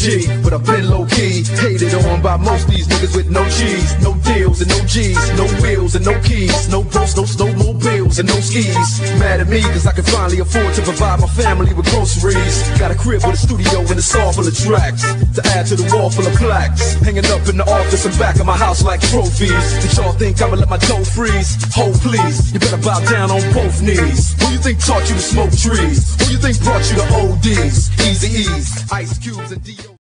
G, but I've been low-key, hated on by most these niggas with no cheese, no deals and no G's, no wheels and no keys, no boats, no snowmobiles and no skis. Mad at me cause I can finally afford to provide my family with groceries. Got a crib with a studio and a saw full of tracks to add to the wall full of plaques, hanging up in the office and back of my house like trophies. Did y'all think I'ma let my dough freeze? Hold please, you better bow down on both knees. Who you think taught you to smoke trees? Who you think brought you to ODs? Easy E's, Ice Cubes and D.O.